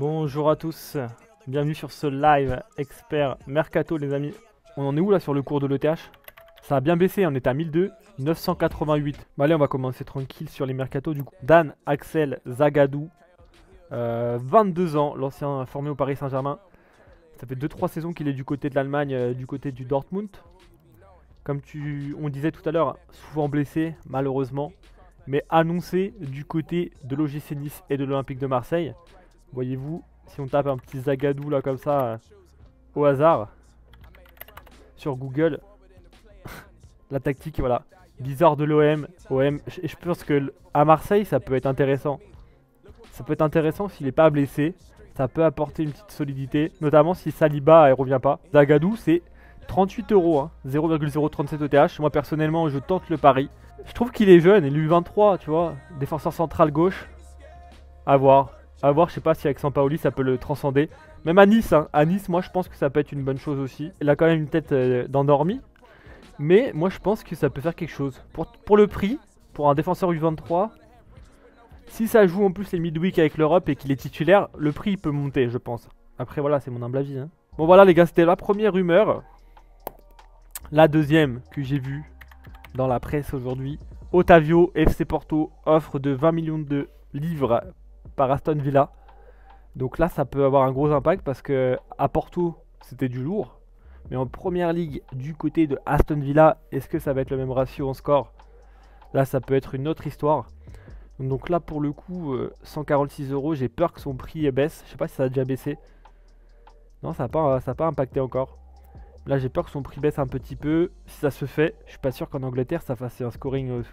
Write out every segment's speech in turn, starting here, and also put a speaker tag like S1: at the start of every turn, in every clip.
S1: Bonjour à tous, bienvenue sur ce live expert Mercato les amis. On en est où là sur le cours de l'ETH? Ça a bien baissé, on est à 1002, 988. Bon allez, on va commencer tranquille sur les Mercato du coup. Dan Axel Zagadou, 22 ans, l'ancien formé au Paris Saint-Germain. Ça fait 2-3 saisons qu'il est du côté de l'Allemagne, du côté du Dortmund. Comme on disait tout à l'heure, souvent blessé malheureusement, mais annoncé du côté de l'OGC Nice et de l'Olympique de Marseille. Voyez-vous, si on tape un petit Zagadou là comme ça, au hasard, sur Google, la tactique, voilà, bizarre de l'OM, et je pense que à Marseille ça peut être intéressant. Ça peut être intéressant s'il n'est pas blessé, ça peut apporter une petite solidité, notamment si Saliba ne revient pas. Zagadou c'est 38 €, hein, 0,037 ETH. Moi personnellement je tente le pari. Je trouve qu'il est jeune, il est U23, tu vois, défenseur central gauche, à voir. À voir, je sais pas si avec Sampaoli ça peut le transcender. Même à Nice, hein. À Nice, moi je pense que ça peut être une bonne chose aussi. Il a quand même une tête d'endormi. Mais moi je pense que ça peut faire quelque chose. Pour le prix, pour un défenseur U23, si ça joue en plus les midweek avec l'Europe et qu'il est titulaire, le prix il peut monter, je pense. Après voilà, c'est mon humble avis. Hein. Bon voilà les gars, c'était la première rumeur. La deuxième que j'ai vue dans la presse aujourd'hui. Otavio, FC Porto, offre de 20 millions de livres par Aston Villa. Donc là ça peut avoir un gros impact parce que à Porto c'était du lourd. Mais en première ligue du côté de Aston Villa, est-ce que ça va être le même ratio en score? Là ça peut être une autre histoire. Donc là pour le coup 146 €, j'ai peur que son prix baisse. Je sais pas si ça a déjà baissé. Non, ça n'a pas impacté encore. Là j'ai peur que son prix baisse un petit peu. Si ça se fait, je suis pas sûr qu'en Angleterre ça fasse un scoring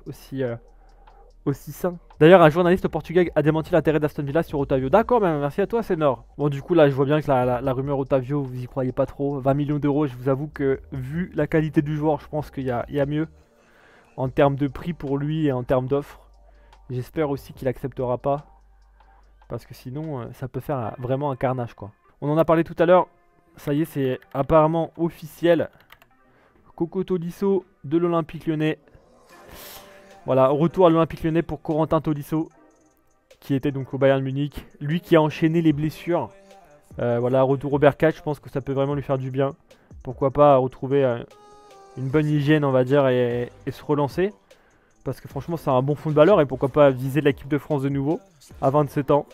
S1: aussi sain. D'ailleurs, un journaliste portugais a démenti l'intérêt d'Aston Villa sur Otavio. D'accord, merci à toi, Sénor. Bon, du coup, là, je vois bien que la rumeur Otavio, vous y croyez pas trop. 20 millions d'euros, je vous avoue que, vu la qualité du joueur, je pense qu'il y a mieux en termes de prix pour lui et en termes d'offres. J'espère aussi qu'il acceptera pas. Parce que sinon, ça peut faire vraiment un carnage, quoi. On en a parlé tout à l'heure. Ça y est, c'est apparemment officiel. Coco Tolisso de l'Olympique Lyonnais. Voilà, retour à l'Olympique Lyonnais pour Corentin Tolisso, qui était donc au Bayern Munich. Lui qui a enchaîné les blessures. Voilà, retour au Bercail, je pense que ça peut vraiment lui faire du bien. Pourquoi pas retrouver une bonne hygiène, on va dire, et se relancer. Parce que franchement, c'est un bon footballeur et pourquoi pas viser l'équipe de France de nouveau, à 27 ans.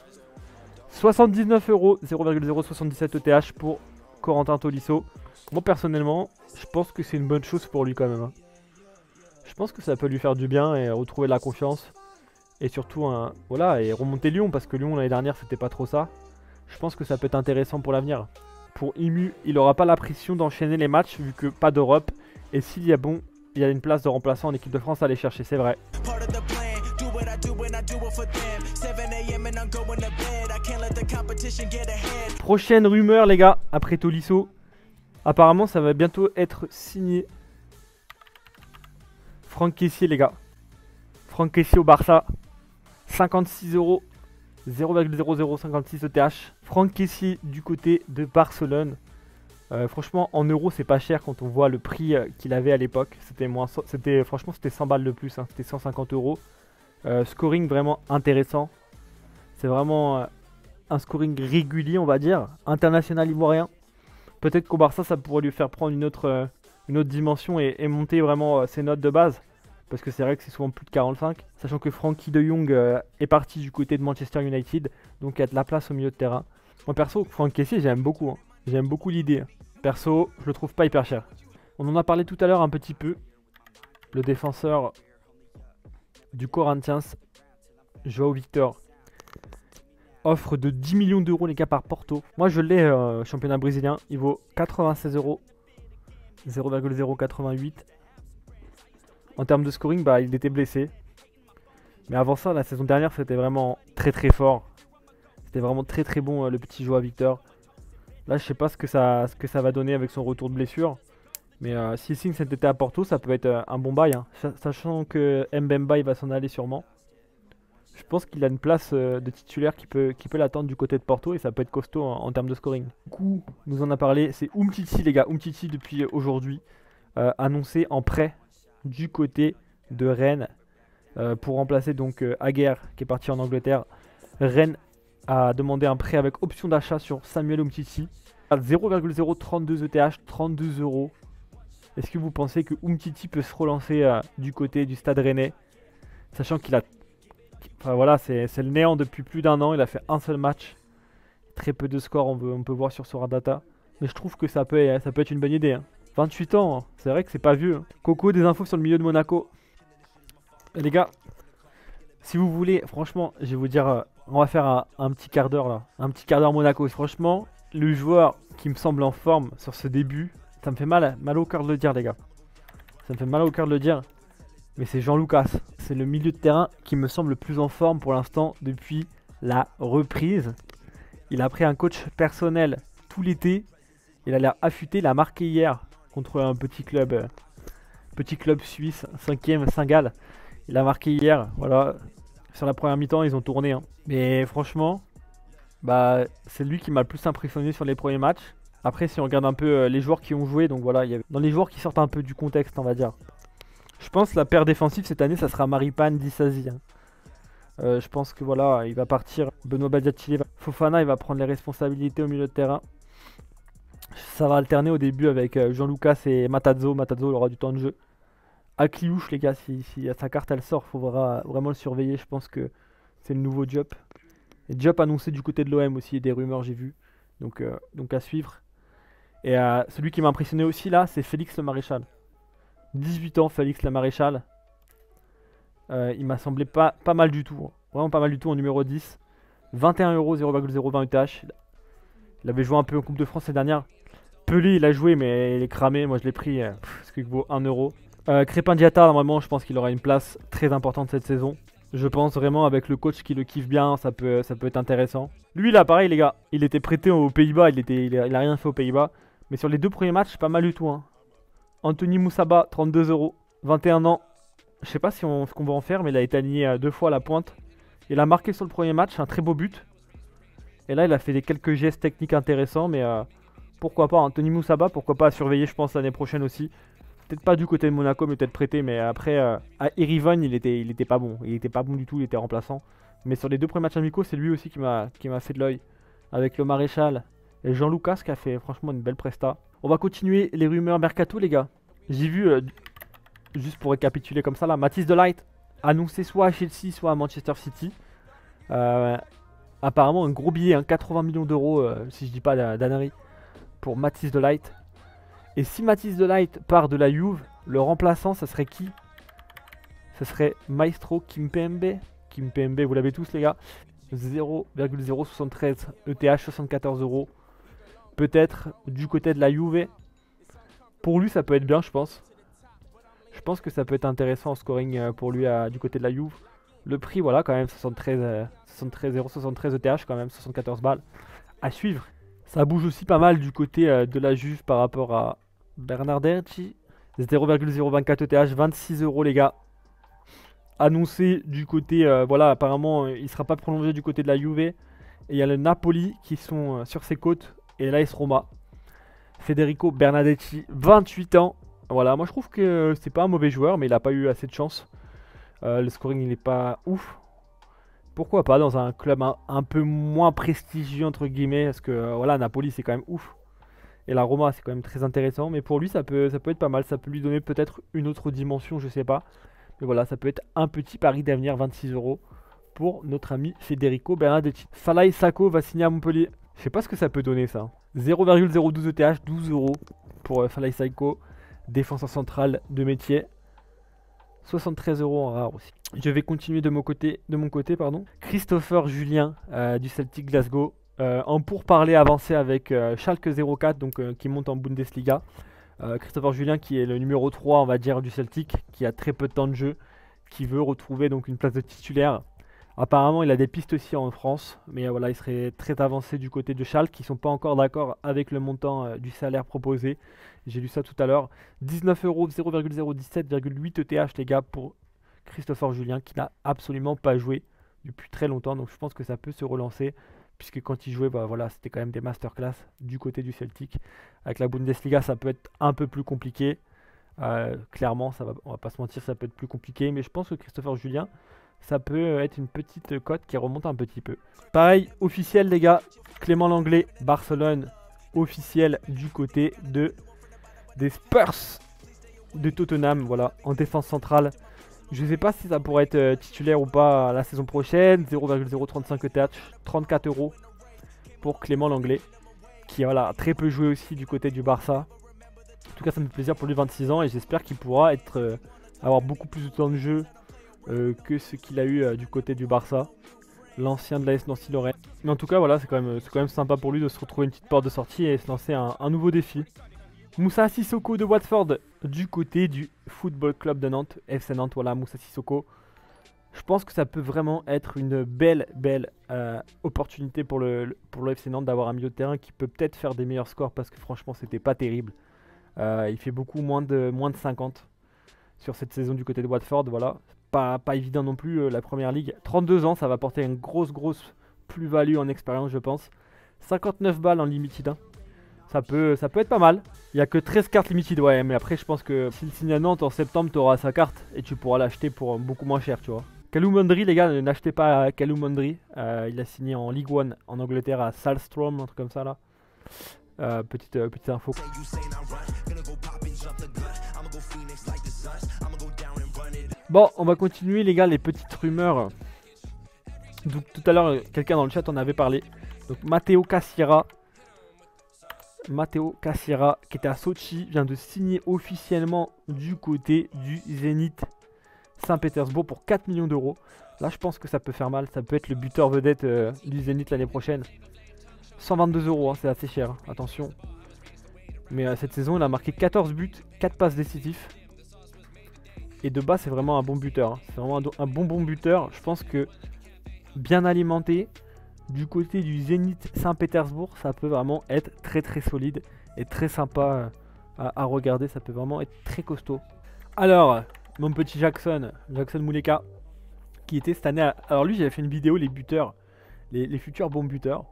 S1: 79 €, 0,077 ETH pour Corentin Tolisso. Moi, personnellement, je pense que c'est une bonne chose pour lui quand même. Hein. Je pense que ça peut lui faire du bien et retrouver de la confiance. Et surtout, voilà, et remonter Lyon, parce que Lyon l'année dernière c'était pas trop ça. Je pense que ça peut être intéressant pour l'avenir. Pour Imu, il n'aura pas la pression d'enchaîner les matchs vu que pas d'Europe. Et s'il y a il y a une place de remplaçant en équipe de France à aller chercher, c'est vrai. Prochaine rumeur les gars, après Tolisso. Apparemment ça va bientôt être signé. Franck Kessié les gars. Franck Kessié au Barça. 56 €. 0,0056 ETH. Franck Kessié du côté de Barcelone. Franchement en euros c'est pas cher quand on voit le prix qu'il avait à l'époque. Franchement c'était 100 balles de plus. Hein. C'était 150 €. Scoring vraiment intéressant. C'est vraiment un scoring régulier on va dire. International ivoirien. Peut-être qu'au Barça ça pourrait lui faire prendre une autre dimension et monter vraiment ses notes de base. Parce que c'est vrai que c'est souvent plus de 45. Sachant que Frankie de Jong est parti du côté de Manchester United. Donc il y a de la place au milieu de terrain. Moi perso, Franck Kessié j'aime beaucoup. Hein. J'aime beaucoup l'idée. Perso, je le trouve pas hyper cher. On en a parlé tout à l'heure un petit peu. Le défenseur du Corinthians, João Victor. Offre de 10 millions d'euros les gars par Porto. Moi je l'ai championnat brésilien. Il vaut 96 €. 0,088. En termes de scoring, bah, il était blessé. Mais avant ça, la saison dernière, c'était vraiment très très fort. C'était vraiment très très bon le petit João Victor. Là, je sais pas ce que ça va donner avec son retour de blessure. Mais s'il signe cet été à Porto, ça peut être un bon bail. Hein. Sachant que Mbemba, il va s'en aller sûrement. Je pense qu'il a une place de titulaire qui peut l'attendre du côté de Porto. Et ça peut être costaud en termes de scoring. Du coup, nous en a parlé. C'est Umtiti les gars. Umtiti depuis aujourd'hui. Annoncé en prêt du côté de Rennes. Pour remplacer donc Aguerd qui est parti en Angleterre. Rennes a demandé un prêt avec option d'achat sur Samuel Umtiti à 0,032 ETH, 32 euros. Est-ce que vous pensez que Umtiti peut se relancer du côté du Stade Rennais, sachant qu'il a... Enfin voilà, c'est le néant depuis plus d'un an, il a fait un seul match. Très peu de scores, on peut voir sur Soradata. Mais je trouve que ça peut être une bonne idée. Hein. 28 ans, hein. C'est vrai que c'est pas vieux. Hein. Coco, des infos sur le milieu de Monaco. Et les gars, si vous voulez, franchement, je vais vous dire, on va faire un petit quart d'heure là. Un petit quart d'heure Monaco. Franchement, le joueur qui me semble en forme sur ce début, ça me fait mal au cœur de le dire, les gars. Ça me fait mal au cœur de le dire. Mais c'est Jean Lucas. C'est le milieu de terrain qui me semble le plus en forme pour l'instant depuis la reprise. Il a pris un coach personnel tout l'été. Il a l'air affûté. Il a marqué hier contre un petit club suisse, 5e, Saint-Gall. Il a marqué hier. Voilà. Sur la première mi-temps, ils ont tourné. Hein. Mais franchement, bah, c'est lui qui m'a le plus impressionné sur les premiers matchs. Après, si on regarde un peu les joueurs qui ont joué, donc voilà, il y avait... dans les joueurs qui sortent un peu du contexte, on va dire. Je pense que la paire défensive cette année, ça sera Maripane, Disasi. Hein. Je pense que voilà, il va partir. Benoît Badiachile, Fofana, il va prendre les responsabilités au milieu de terrain. Ça va alterner au début avec Jean Lucas et Matazzo. Matazzo, il aura du temps de jeu. Akliouche, les gars, si sa carte elle sort, il faudra vraiment le surveiller. Je pense que c'est le nouveau Diop. Et Diop annoncé du côté de l'OM aussi, des rumeurs, j'ai vu. Donc à suivre. Et celui qui m'a impressionné aussi là, c'est Félix Le Maréchal. 18 ans, Félix Le Maréchal. Il m'a semblé pas mal du tout. Hein. Vraiment pas mal du tout en numéro 10. 21 euros, 0,020 ETH. Il avait joué un peu en Coupe de France cette dernière. Pelé, il a joué, mais il est cramé. Moi, je l'ai pris parce qu'il vaut 1 euro. Crépin Diatta, normalement, je pense qu'il aura une place très importante cette saison. Je pense vraiment avec le coach qui le kiffe bien, ça peut être intéressant. Lui, là, pareil, les gars. Il était prêté aux Pays-Bas. Il a rien fait aux Pays-Bas. Mais sur les deux premiers matchs, pas mal du tout. Hein. Anthony Moussaba, 32 euros. 21 ans. Je sais pas ce qu'on va en faire, mais il a été aligné 2 fois à la pointe. Il a marqué sur le premier match, un très beau but. Et là, il a fait quelques gestes techniques intéressants, mais pourquoi pas. Anthony Moussaba, pourquoi pas à surveiller, je pense, l'année prochaine aussi. Peut-être pas du côté de Monaco, mais peut-être prêté. Mais après, à Erivan, il était pas bon. Il était pas bon du tout, il était remplaçant. Mais sur les deux premiers matchs amicaux, c'est lui aussi qui m'a fait de l'œil. Avec le Maréchal et Jean Lucas qui a fait franchement une belle presta. On va continuer les rumeurs mercato, les gars. J'ai vu, juste pour récapituler comme ça là, Matthijs de Ligt annoncé soit à Chelsea, soit à Manchester City. Apparemment un gros billet, 80 millions d'euros, si je dis pas d'annerie, pour Matthijs de Ligt. Et si Matthijs de Ligt part de la Juve, le remplaçant, ça serait qui? Ça serait Maestro Kimpembe. Kimpembe, vous l'avez tous les gars. 0,073 ETH, 74 euros. Peut-être du côté de la Juve. Pour lui, ça peut être bien, je pense. Je pense que ça peut être intéressant en scoring pour lui du côté de la Juve. Le prix, voilà, quand même, 73,073 ETH, quand même, 74 balles. À suivre. Ça bouge aussi pas mal du côté de la Juve par rapport à Bernardeschi. 0,024 ETH, 26 euros, les gars. Annoncé du côté, voilà, apparemment, il ne sera pas prolongé du côté de la Juve. Et il y a le Napoli qui sont sur ses côtes. Et l'AS Roma. Federico Bernardeschi, 28 ans. Voilà, moi je trouve que c'est pas un mauvais joueur, mais il n'a pas eu assez de chance. Le scoring il n'est pas ouf. Pourquoi pas dans un club un peu moins prestigieux entre guillemets, parce que voilà, Napoli c'est quand même ouf. Et la Roma c'est quand même très intéressant, mais pour lui ça peut être pas mal, ça peut lui donner peut-être une autre dimension, je sais pas. Mais voilà, ça peut être un petit pari d'avenir, 26 euros pour notre ami Federico Bernardeschi. Falaï Sako va signer à Montpellier. Je sais pas ce que ça peut donner ça. 0,012 ETH, 12 euros pour Falaï Sako. Défenseur central de métier. 73 euros en rare aussi. Je vais continuer de mon côté, pardon. Christopher Julien du Celtic Glasgow. En pourparlers avancé avec Schalke 04, donc qui monte en Bundesliga. Christopher Julien qui est le numéro 3, on va dire, du Celtic, qui a très peu de temps de jeu, qui veut retrouver donc une place de titulaire. Apparemment, il a des pistes aussi en France, mais voilà, il serait très avancé du côté de Schalke, qui ne sont pas encore d'accord avec le montant du salaire proposé. J'ai lu ça tout à l'heure. 19 euros, 0,017,8 ETH, les gars, pour Christopher Julien, qui n'a absolument pas joué depuis très longtemps. Donc je pense que ça peut se relancer, puisque quand il jouait, bah, voilà, c'était quand même des masterclass du côté du Celtic. Avec la Bundesliga, ça peut être un peu plus compliqué. Clairement, on va pas se mentir, ça peut être plus compliqué. Mais je pense que Christopher Julien, ça peut être une petite cote qui remonte un petit peu. Pareil, officiel les gars, Clément Lenglet, Barcelone, officiel du côté des Spurs de Tottenham, voilà, en défense centrale. Je ne sais pas si ça pourrait être titulaire ou pas la saison prochaine. 0,035 ETH, 34 € pour Clément Lenglet, qui voilà, a très peu joué aussi du côté du Barça. En tout cas, ça me fait plaisir pour lui, 26 ans, et j'espère qu'il pourra avoir beaucoup plus de temps de jeu que ce qu'il a eu du côté du Barça, l'ancien de l'AS Nancy-Lorraine. Mais en tout cas, voilà, c'est quand même sympa pour lui de se retrouver une petite porte de sortie et se lancer un nouveau défi. Moussa Sissoko de Watford du côté du Football Club de Nantes, FC Nantes, voilà, Moussa Sissoko. Je pense que ça peut vraiment être une belle opportunité pour le FC Nantes d'avoir un milieu de terrain qui peut peut-être faire des meilleurs scores parce que franchement c'était pas terrible. Il fait beaucoup moins de 50 sur cette saison du côté de Watford, voilà. Pas évident non plus la première ligue. 32 ans, ça va apporter une grosse plus-value en expérience je pense. 59 balles en limited 1. Ça peut être pas mal. Il n'y a que 13 cartes limited, ouais, mais après je pense que s'il signe à Nantes en septembre, tu auras sa carte et tu pourras l'acheter pour beaucoup moins cher, tu vois. Kalou Mondry, les gars, n'achetez pas Kalou Mondry. Il a signé en League One en Angleterre à Salstrom, un truc comme ça là. Petite info. Bon, on va continuer les gars, les petites rumeurs. Donc tout à l'heure, quelqu'un dans le chat en avait parlé. Donc Matteo Cassira, qui était à Sochi, vient de signer officiellement du côté du Zénith Saint-Pétersbourg pour 4 millions d'euros. Là, je pense que ça peut faire mal. Ça peut être le buteur vedette du Zénith l'année prochaine. 122 €, hein, c'est assez cher, hein, attention. Mais cette saison, il a marqué 14 buts, 4 passes décisives. Et de bas, c'est vraiment un bon buteur. Hein. C'est vraiment un bon buteur. Je pense que bien alimenté, du côté du Zénith Saint-Pétersbourg, ça peut vraiment être très solide et très sympa à regarder. Ça peut vraiment être très costaud. Alors, mon petit Jackson Mouleka, qui était cette année... Alors lui, j'avais fait une vidéo, les buteurs, les futurs bons buteurs.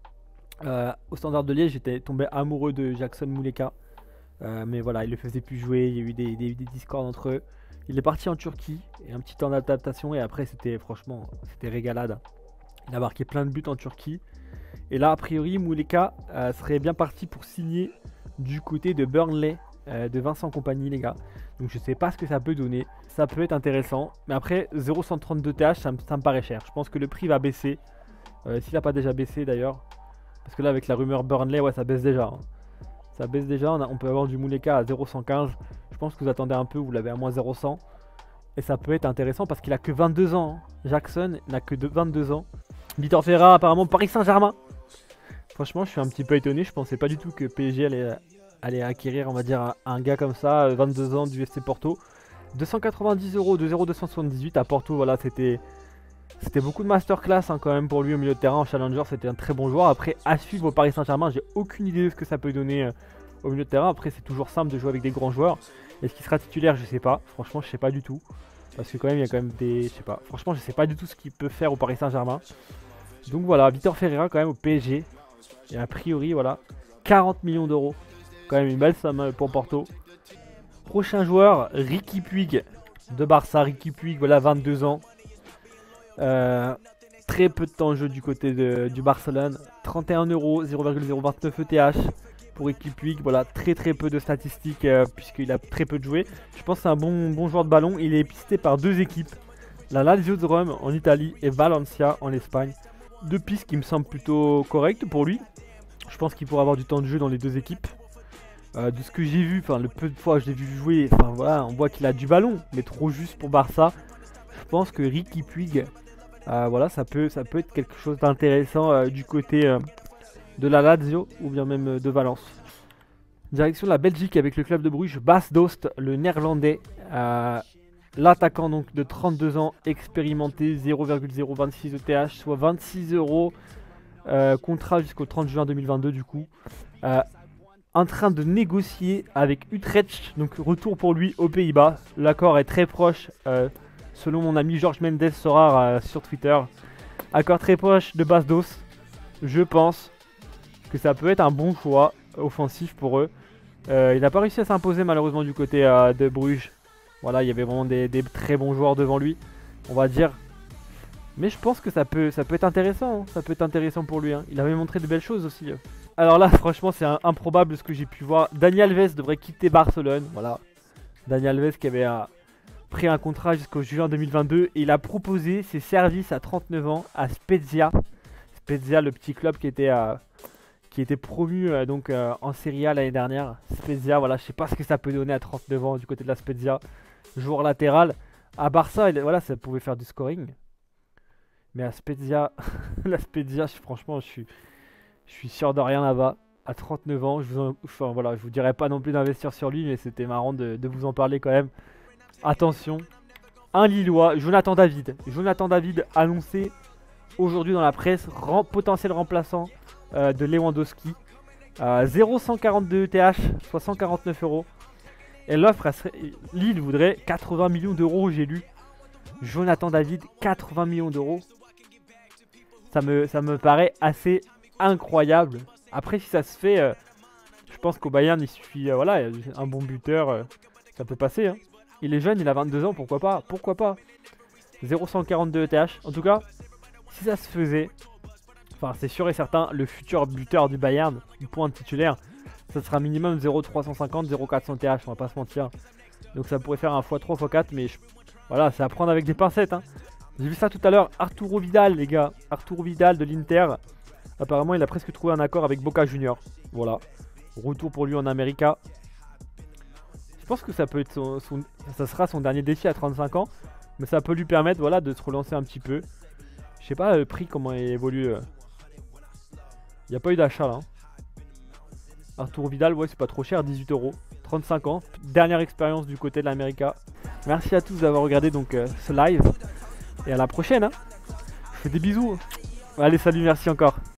S1: Au Standard de Liège, j'étais tombé amoureux de Jackson Mouleka. Mais voilà, il le faisait plus jouer, il y a eu des discords entre eux. Il est parti en Turquie, et un petit temps d'adaptation, et après c'était régalade. Il a marqué plein de buts en Turquie. Et là, a priori, Mouleka serait bien parti pour signer du côté de Burnley, de Vincent Kompany, les gars. Donc je sais pas ce que ça peut donner. Ça peut être intéressant. Mais après, 0,132 TH, ça me paraît cher. Je pense que le prix va baisser. S'il n'a pas déjà baissé d'ailleurs. Parce que là, avec la rumeur Burnley, ouais, ça baisse déjà. Hein. Ça baisse déjà. On peut avoir du Mouleka à 0,115. Je pense que vous attendez un peu, vous l'avez à moins 0,100. Et ça peut être intéressant parce qu'il a que 22 ans. Hein. Jackson n'a que 22 ans. Vitor Ferra, apparemment Paris Saint-Germain. Franchement, je suis un petit peu étonné. Je pensais pas du tout que PSG allait acquérir, on va dire, un gars comme ça, 22 ans du FC Porto. 290 € de 0,278 à Porto. Voilà, c'était beaucoup de masterclass hein, quand même pour lui au milieu de terrain. En challenger, c'était un très bon joueur. Après, à suivre au Paris Saint-Germain, j'ai aucune idée de ce que ça peut donner au milieu de terrain. Après, c'est toujours simple de jouer avec des grands joueurs. Est-ce qu'il sera titulaire? Je sais pas. Franchement, je sais pas du tout. Parce que quand même, il y a quand même des... Je sais pas. Franchement, je sais pas du tout ce qu'il peut faire au Paris Saint-Germain. Donc voilà, Vitor Ferreira quand même au PSG. Et a priori, voilà, 40 millions d'euros. Quand même une belle somme pour Porto. Prochain joueur, Riqui Puig de Barça. Riqui Puig, voilà, 22 ans. Très peu de temps de jeu du côté du Barcelone. 31 €, 0,029 ETH pour Riqui Puig. Voilà, très peu de statistiques puisqu'il a très peu de joué. Je pense que c'est un bon joueur de ballon. Il est pisté par deux équipes. La Lazio de Rome en Italie et Valencia en Espagne. Deux pistes qui me semblent plutôt correctes pour lui. Je pense qu'il pourra avoir du temps de jeu dans les deux équipes. De ce que j'ai vu, enfin le peu de fois que je l'ai vu jouer, enfin voilà, on voit qu'il a du ballon, mais trop juste pour Barça. Je pense que Riqui Puig, voilà, ça peut être quelque chose d'intéressant du côté de la Lazio ou bien même de Valence. Direction de la Belgique avec le club de Bruges, Bas Dost, le néerlandais. L'attaquant donc de 32 ans, expérimenté, 0,026 ETH, soit 26 €. Contrat jusqu'au 30 juin 2022 du coup. En train de négocier avec Utrecht, donc retour pour lui aux Pays-Bas. L'accord est très proche, selon mon ami Georges Mendes Sorare sur Twitter. Accord très proche de Bas Dost. Je pense que ça peut être un bon choix offensif pour eux. Il n'a pas réussi à s'imposer malheureusement du côté de Bruges. Voilà, il y avait vraiment des très bons joueurs devant lui. On va dire Mais je pense que ça peut être intéressant, hein. Ça peut être intéressant pour lui, hein. Il avait montré de belles choses aussi. Alors là, franchement, c'est improbable ce que j'ai pu voir. Dani Alves devrait quitter Barcelone. Voilà. Dani Alves qui avait pris un contrat jusqu'au juin 2022. Et il a proposé ses services à 39 ans à Spezia. Spezia, le petit club qui était promu en Serie A l'année dernière. Spezia, voilà, je sais pas ce que ça peut donner à 39 ans du côté de la Spezia. Joueur latéral. À Barça, voilà, ça pouvait faire du scoring. Mais à Spezia, la Spezia, franchement, je suis sûr de rien là-bas. À 39 ans, je vous dirais pas non plus d'investir sur lui, mais c'était marrant de vous en parler quand même. Attention, un Lillois, Jonathan David. Jonathan David annoncé aujourd'hui dans la presse, potentiel remplaçant de Lewandowski. 0,142 ETH, soit 149 €. Et l'offre, Lille voudrait 80 millions d'euros, j'ai lu. Jonathan David, 80 millions d'euros. Ça me paraît assez incroyable. Après, si ça se fait, je pense qu'au Bayern, il suffit, voilà, un bon buteur, ça peut passer. Hein. Il est jeune, il a 22 ans, pourquoi pas? Pourquoi pas? 0,142 ETH. En tout cas, si ça se faisait, enfin, c'est sûr et certain, le futur buteur du Bayern, du point titulaire, ça sera minimum 0,350, 0,400 ETH, on va pas se mentir. Donc ça pourrait faire un x3, x4, mais voilà, c'est à prendre avec des pincettes. Hein. J'ai vu ça tout à l'heure, Arturo Vidal, les gars. Arturo Vidal de l'Inter. Apparemment, il a presque trouvé un accord avec Boca Junior. Voilà. Retour pour lui en América. Je pense que ça peut être ça sera son dernier défi à 35 ans. Mais ça peut lui permettre, voilà, de se relancer un petit peu. Je sais pas le prix, comment il évolue. Il n'y a pas eu d'achat là. Hein. Arturo Vidal, ouais, c'est pas trop cher, 18 €. 35 ans. Dernière expérience du côté de l'América. Merci à tous d'avoir regardé donc ce live. Et à la prochaine. Hein. Je fais des bisous. Allez, salut, merci encore.